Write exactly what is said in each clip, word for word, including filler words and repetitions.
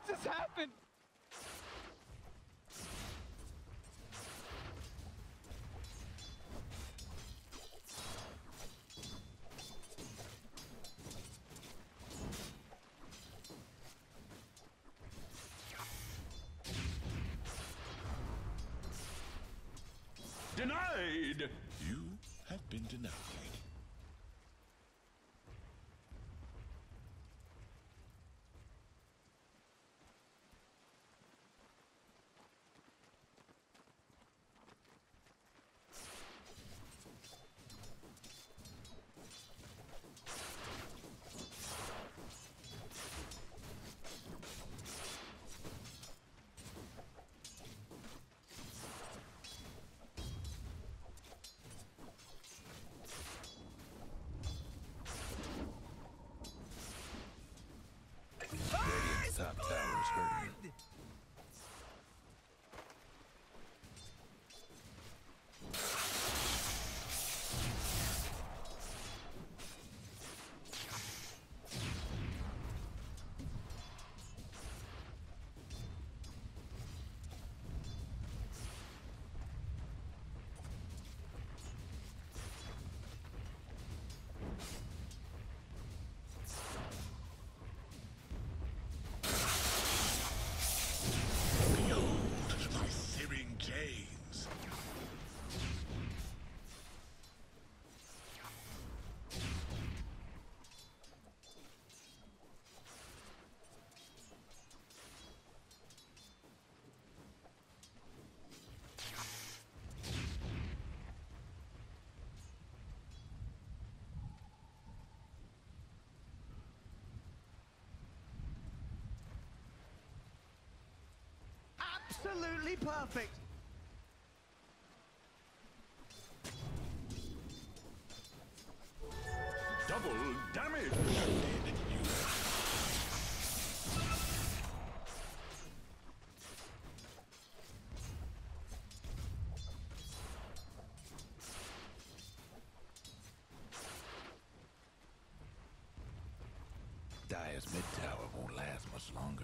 just happened? Denied! You have been denied. Top tower's hurting. Absolutely perfect. Double damage! Dire's mid tower won't last much longer.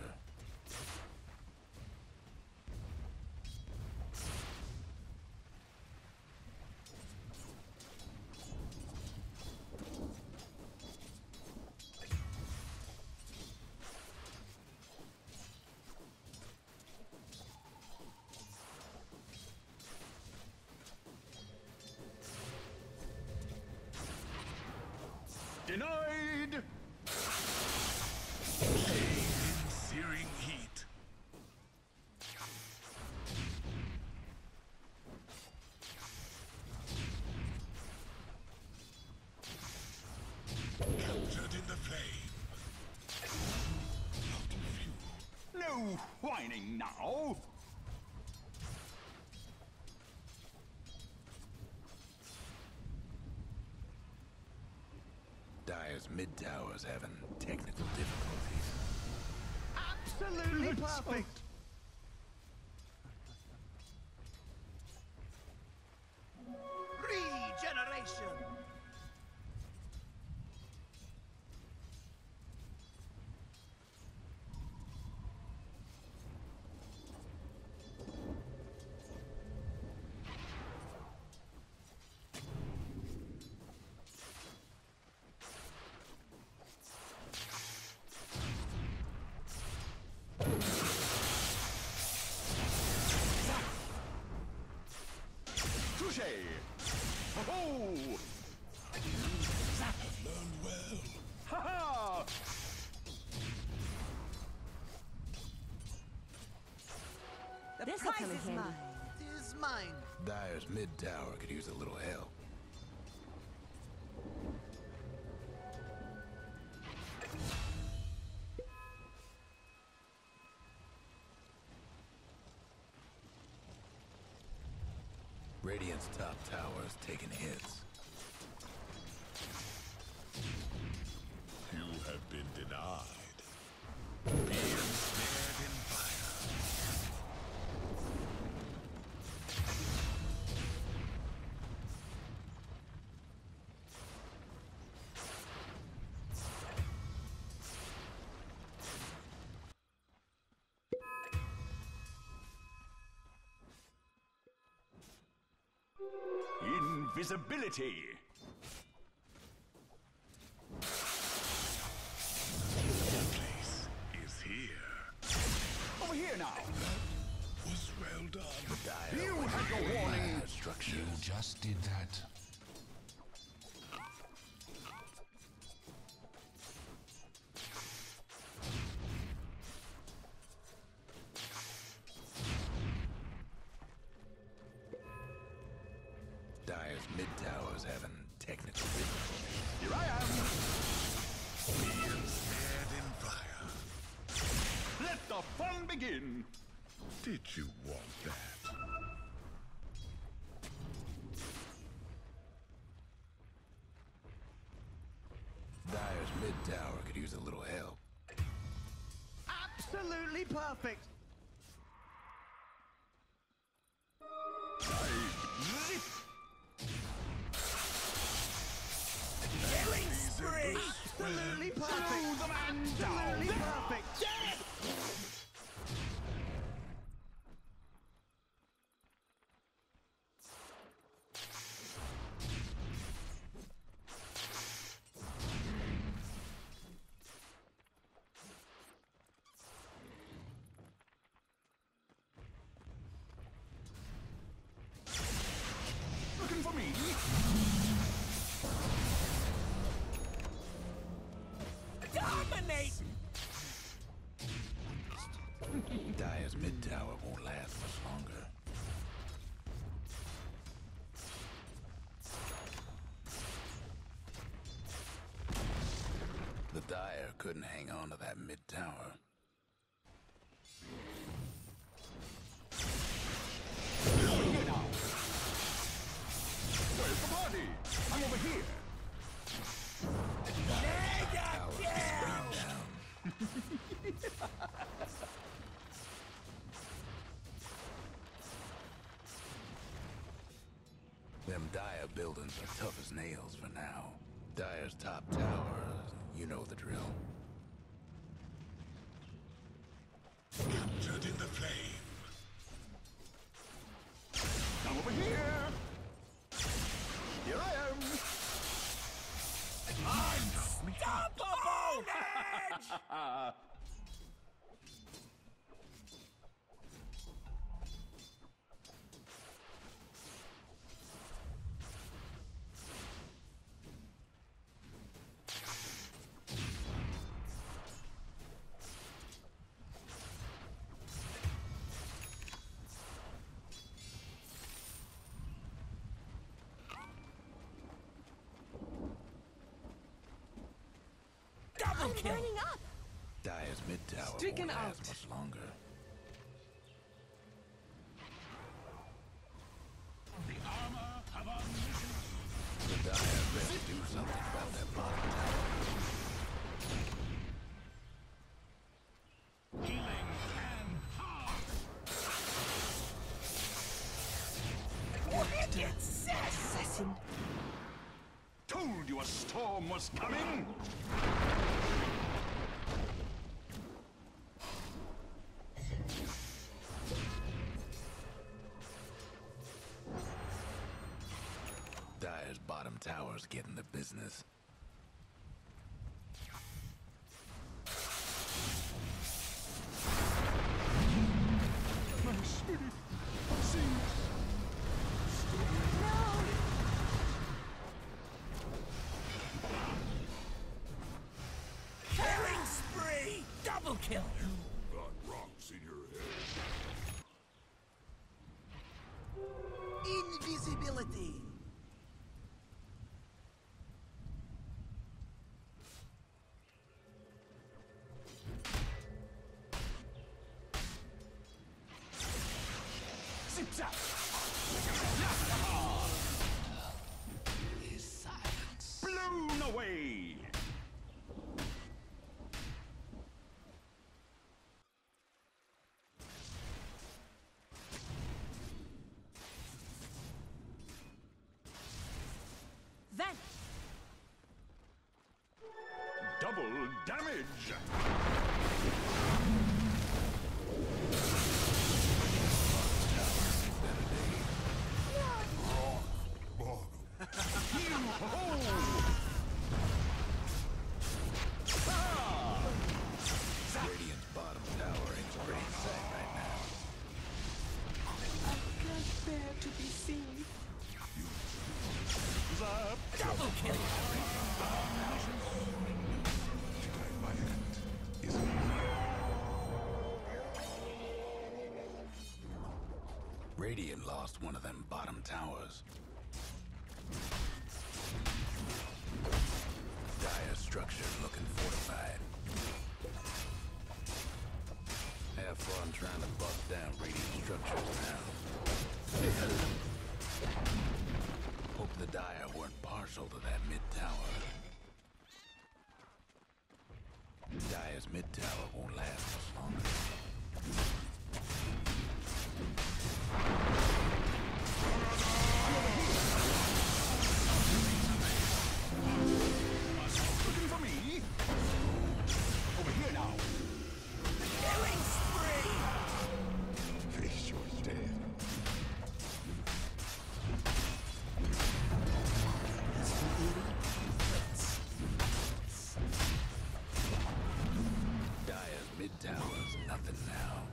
Denied! Pain in searing heat. Captured in the flame. Out of fuel. No whining now! Dire's mid tower's having technical difficulties. Absolutely perfect. Regeneration. Touché! Oh! I've learned well. Ha ha! The This prize will come in is handy. mine. It is mine. Dire's mid tower could use a little help. Radiant's top tower is taking hits. You have been denied. Be ensnared in fire. Invisibility. The place is here. Over here now. Was well done. You had your warning. Structure. You just did that. Dire's mid tower's having technical difficulties. Here I am. Be ensnared in fire. Let the fun begin. Did you want that? Dire's mid tower could use a little help. Absolutely perfect. Zip. Killing spree. Absolutely perfect. Throw the man down. Absolutely perfect. Looking for me? Dominate. Dire's mid tower won't last much longer. The Dire couldn't hang on to that mid tower. Over here now. Where's the party? I'm over here. Tower is bringing down. Them Dire buildings are tough as nails for now. Dire's top tower, you know the drill. Captured in the flame. I'm over here. Here I am. Unstoppable! Edge! Double I'm kill! burning up. Dire's mid tower Stricken won't last out. much longer. The armor of omniscience. The Dire better do something about that bottom tower. Healing and hard. Wicked sis! Assassin. Told you a storm was coming. Dire's bottom tower's getting the business. My spirit sings. Killing spree! Double kill! Got rocks in your head. Invisibility. Zip zap. Is silence. Blown away. Vanish. Double damage. Radiant lost one of them bottom towers. Dire structure looking fortified. Have fun trying to bust down Radiant structures now. Hope the Dire weren't partial to that mid-tower. Dire's mid-tower won't last much longer. Looking for me? Over here now. Killing spree! Face your death. Dire's mid-tower's nothing now.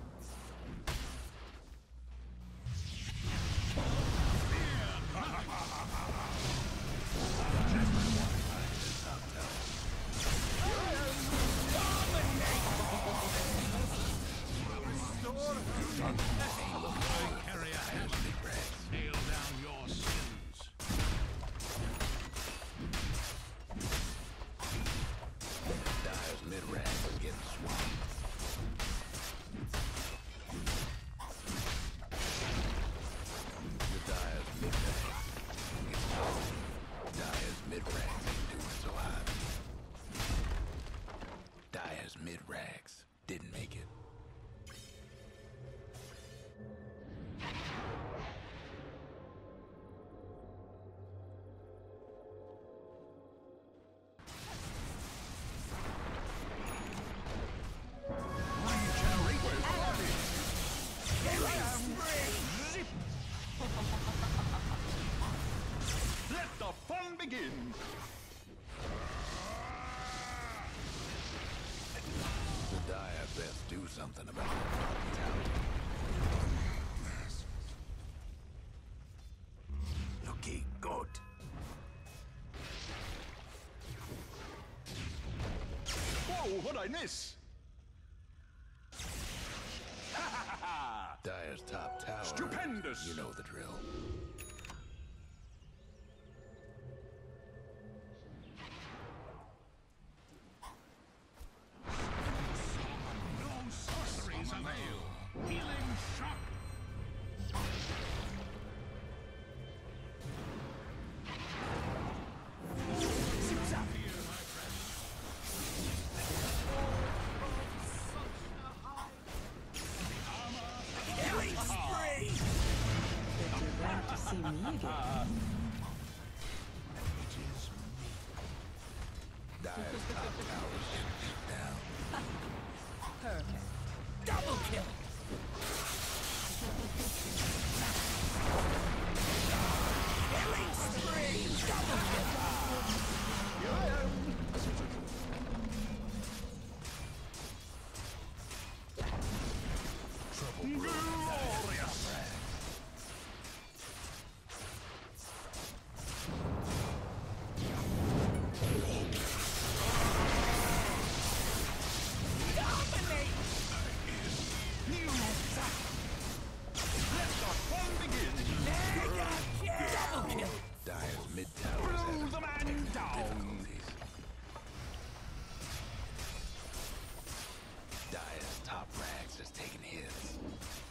Carry a hand. Nail down your sins. Dire's mid-range is getting swamped. The Dire's mid-range is low. Dire's mid-range ain't doing so hot. Dire's mid-rags didn't make it. Let the fun begin. The Dire best do something about that bottom tower. Looking good. Whoa, what'd I miss? Dire's top tower. Stupendous. You know the drill. No sorceries avail. Healing shock. Killing spree! Bet you're glad to see me again. Dire's top tower's getting beat down. Perfect. Double kill! Killing spree! Double kill! Here I am. Glorious. Dominate! New attack. Let the fun begin. Mega kill! Double kill! Dire's mid-tower's Blow having the man technical down. difficulties. Dire's top rags is taking hits.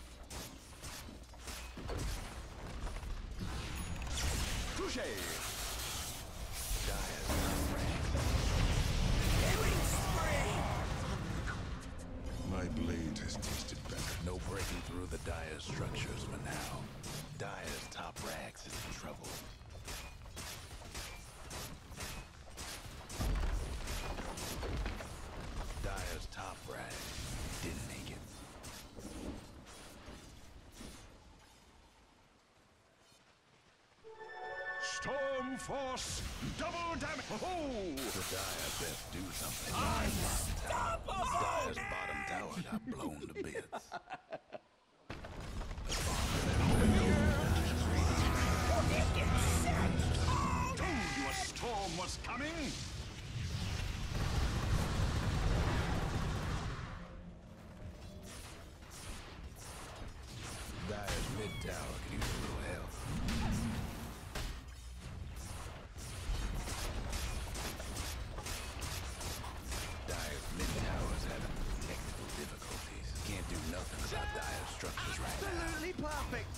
Touché. Dire's top rags. Killing spree! My blade has tasted better. No breaking through the Dire's structures for now. Dire's top rags is in trouble. Dire's top rags didn't make it. Storm force, double damage. Oh! The Dire best do something. Unstoppable! Dire's bottom tower got blown to bits. Told you a storm was coming. Dire's mid tower could use a little help. Dire's mid tower's having technical difficulties. Can't do nothing about Dire's structures right now. Absolutely perfect.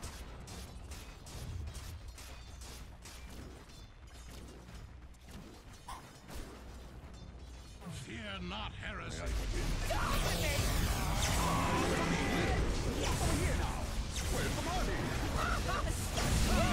Fear not heresy. Dominate! Over here now. Where's the money?